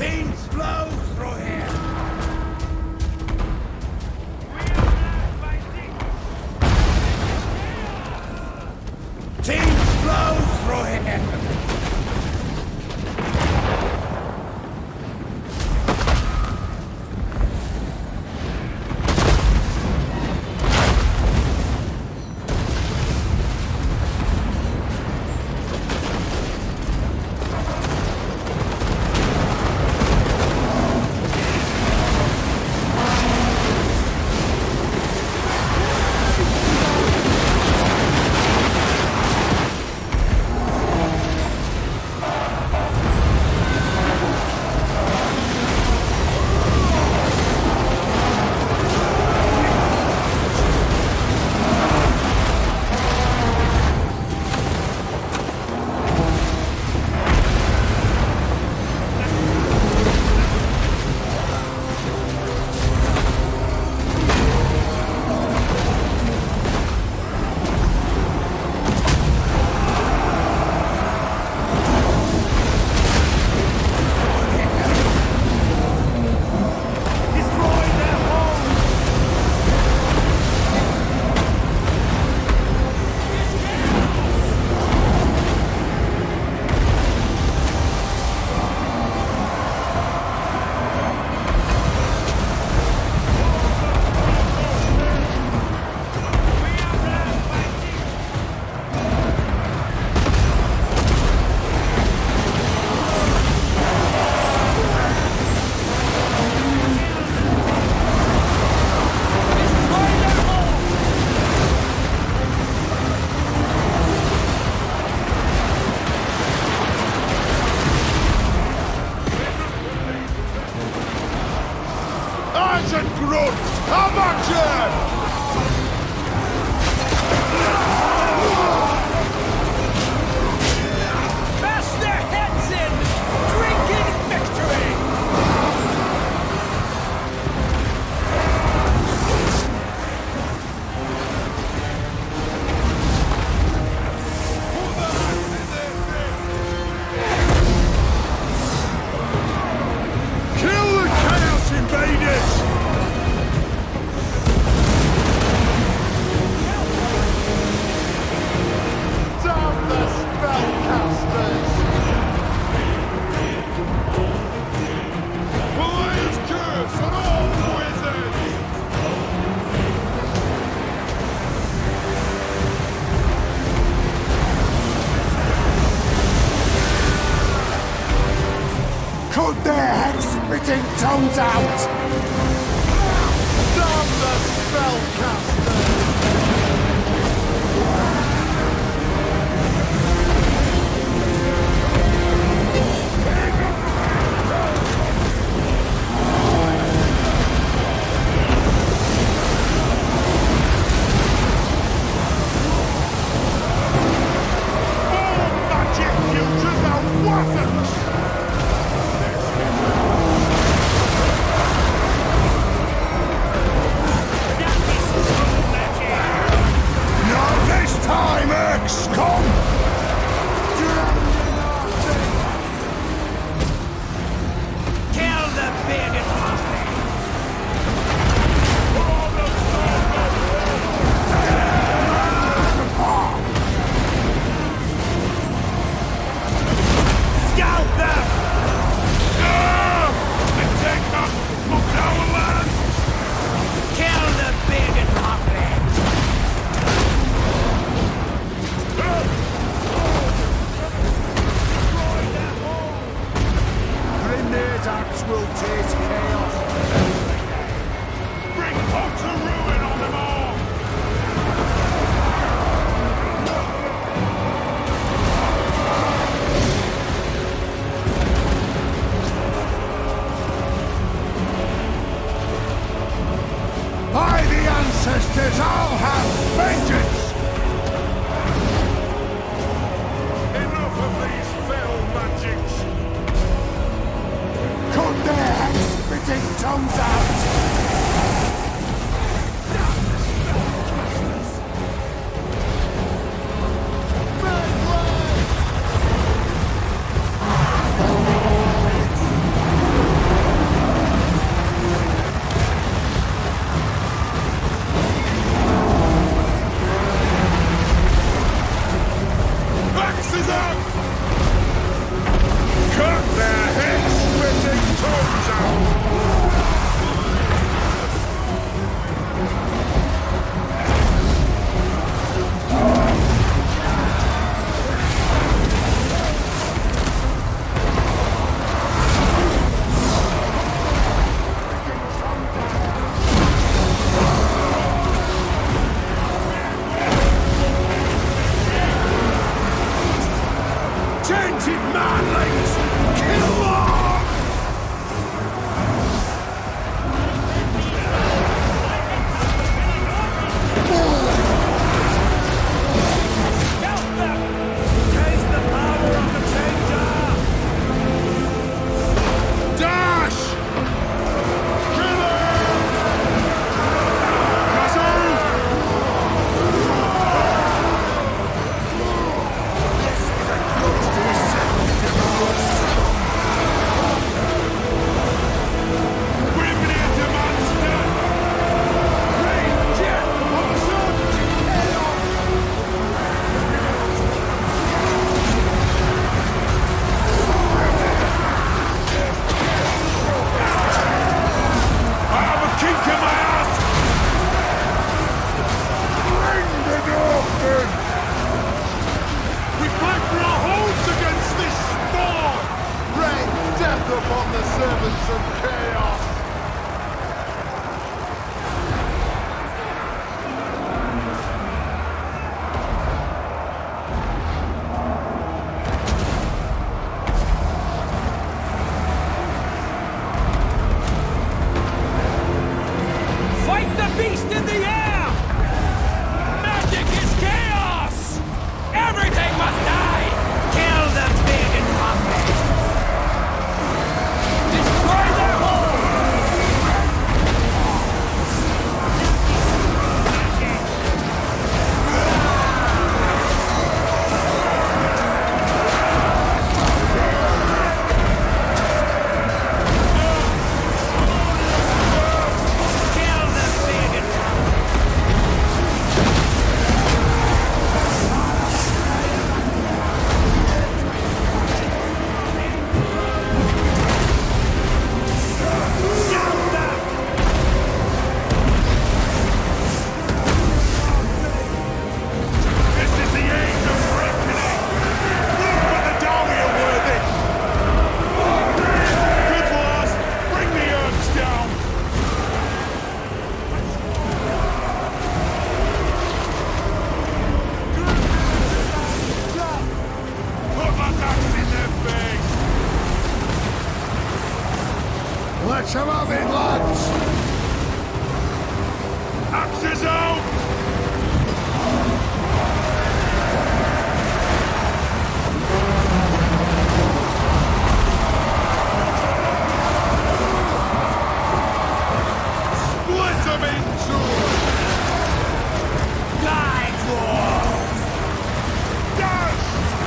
Teams flow through here. Teams flow through here. Tongues out! Damn the spellcaster! Magic futures are weapons! ancestors all have vengeance! Enough of these fell magics! Cut their head-spitting tongues out! upon the servants of chaos! Fight the beast in the air! Magic is chaos! Everything must die! Kill the big and puppet! Destroy their home! Kill the big and This is the age of reckoning! Look for the Dahlia worthy! Good lads, bring the herbs down! Put that axe in their face! Let's have it, lads! Axes out! Split them in two! die, dwarves! Dash!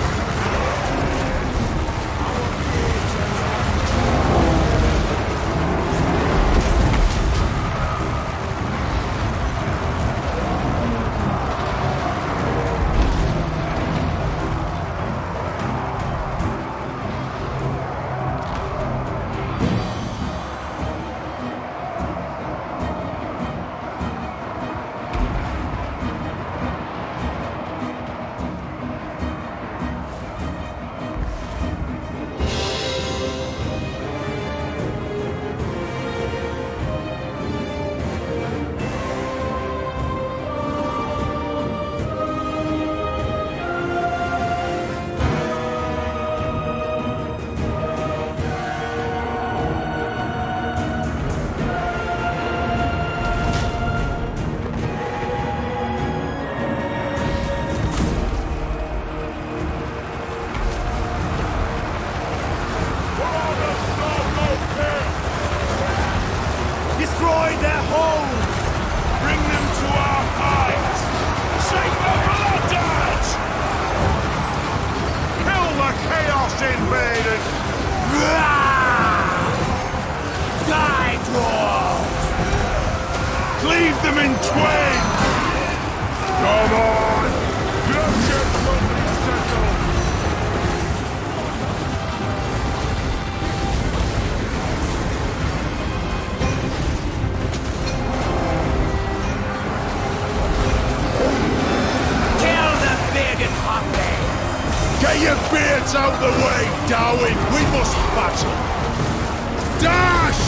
Destroy their home! Bring them to our height! Shake the blood dodge! Kill the Chaos Invaders! Die, dwarves! Cleave them in twain! Come on! Bloodshed will be settled! Kill the big and puppet! Get your beards out the way, Darwin! We must battle! Dash!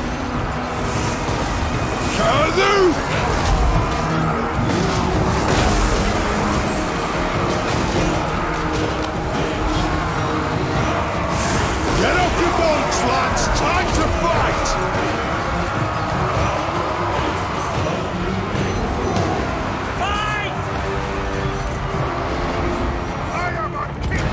Kazoo! Get off your boats, lads! Time to fight! Fight! I am a king!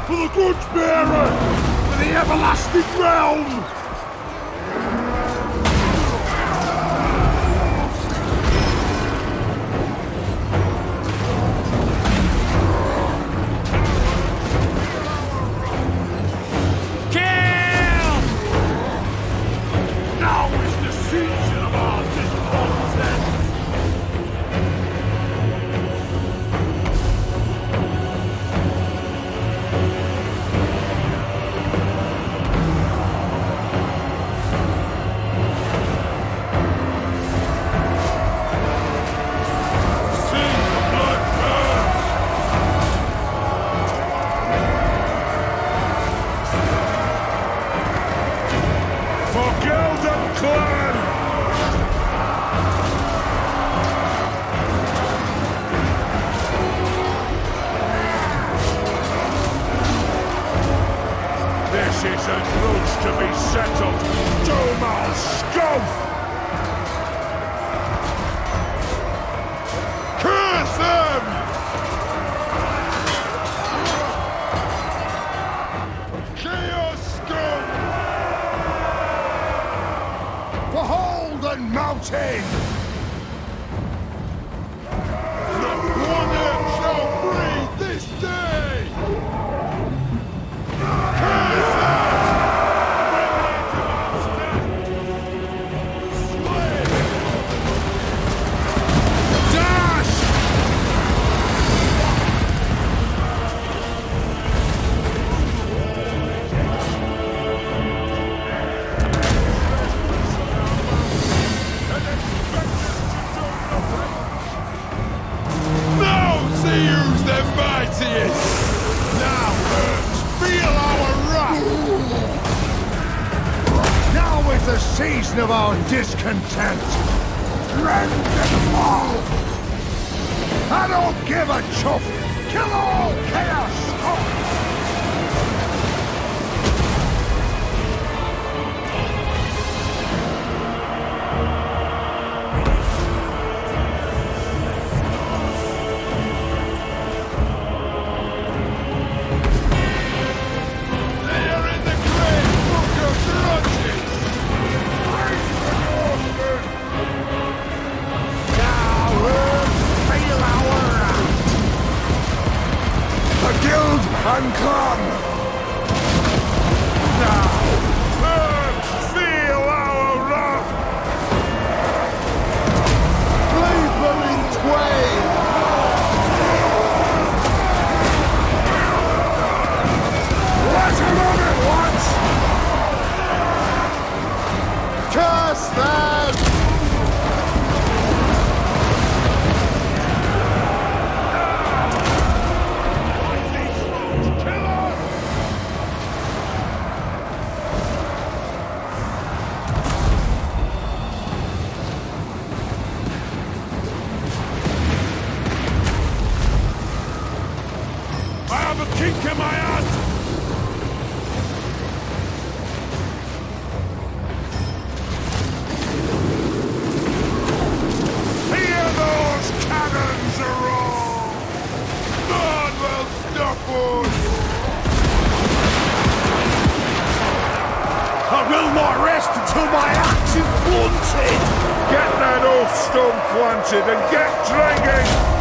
For the grudge bearer! For the everlasting realm! Of our discontent. Rend them all! I don't give a chuff! Kill all chaos! Unclog! Now, feel our wrath! Leave them in twain! Let him on at once! Curse them! Until my axe is blunted! Get that old stone planted and get dragging!